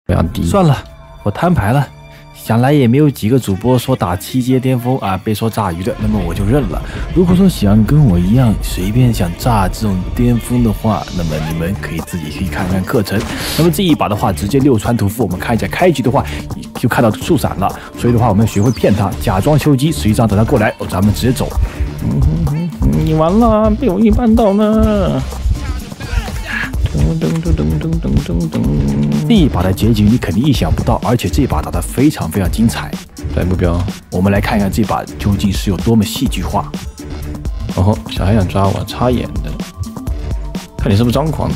非常低。 算了，我摊牌了。想来也没有几个主播说打7阶巅峰啊被说炸鱼的，那么我就认了。如果说想跟我一样随便想炸这种巅峰的话，那么你们可以自己去看看课程。那么这一把的话，直接6穿屠夫，我们看一下开局的话就看到速闪了，所以的话我们学会骗他，假装修机，实际上等他过来，咱们直接走。你完了，被我预判到了。这一把的结局你肯定意想不到，而且这一把打得非常非常精彩。 来目标， 我们来看看这把究竟是有多么戏剧化。 哦吼，小孩想抓我，插眼的，看你是不是张狂的。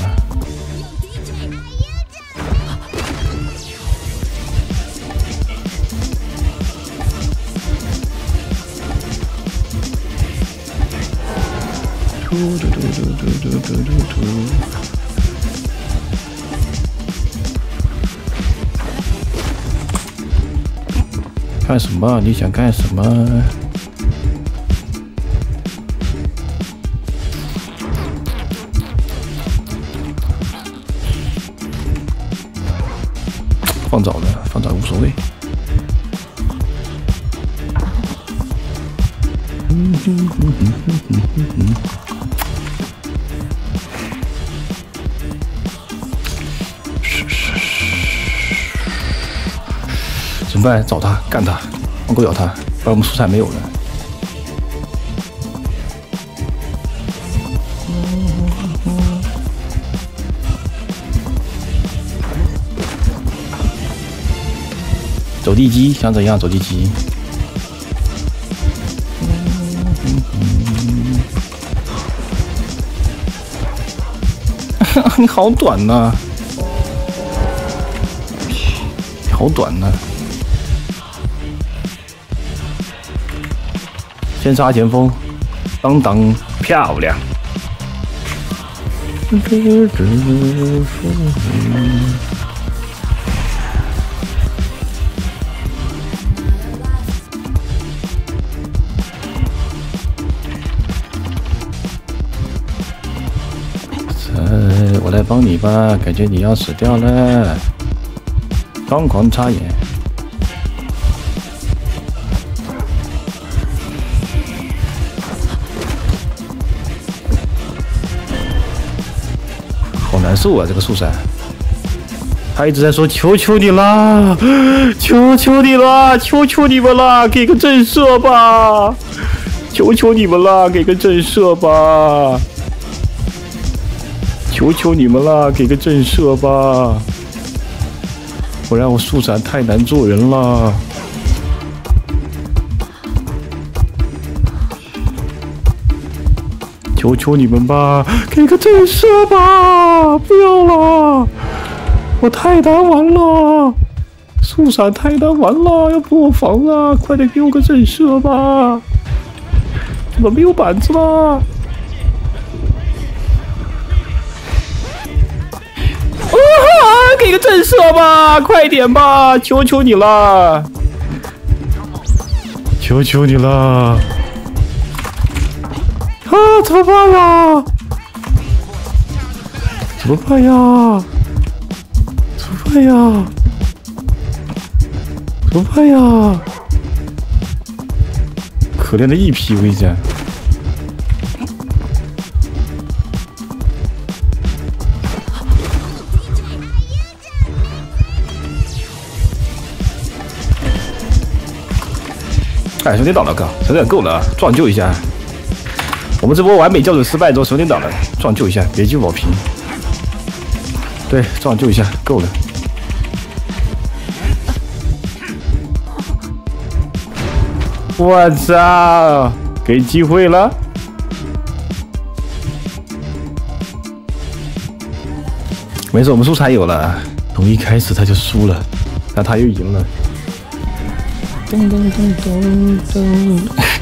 干什么？你想干什么？放早的，放早无所谓。怎么办？找他，干他，放狗咬他，不然我们蔬菜没有了。走地鸡，想怎样？走地鸡。你好短呐、啊！好短呐、啊！先杀前锋，当当漂亮！我来帮你吧，感觉你要死掉了，疯狂插眼。好难受啊，这个树伞。他一直在说：“求求你啦，求求你啦，求求你们啦，给个震慑吧！求求你们啦，给个震慑吧！求求你们啦，给个震慑吧！不然我树伞太难做人了。”求求你们吧，给个震慑吧！不要了，我太难玩了，树伞太难玩了，要破防了，快点给我个震慑吧！怎么没有板子了？给个震慑吧，快点吧，求求你了，求求你了！啊，怎么办呀？怎么办呀？怎么办呀？怎么办呀？可怜的一匹，我跟你讲。哎，手电倒了，哥，手电够了，撞救一下。我们这波完美校准失败之后，手电倒了，撞救一下，别救老皮。对，撞救一下，够了。我操，给机会了。没事，我们输才有了。从一开始他就输了，但他又赢了。噔噔噔噔噔。